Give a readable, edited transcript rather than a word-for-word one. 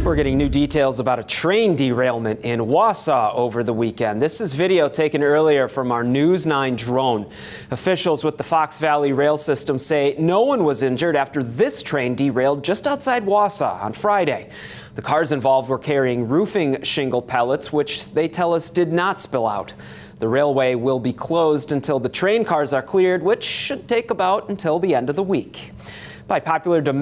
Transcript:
We're getting new details about a train derailment in Wausau over the weekend. This is video taken earlier from our News 9 drone. Officials with the Fox Valley rail system say no one was injured after this train derailed just outside Wausau on Friday. The cars involved were carrying roofing shingle pellets, which they tell us did not spill out. The railway will be closed until the train cars are cleared, which should take about until the end of the week. By popular demand,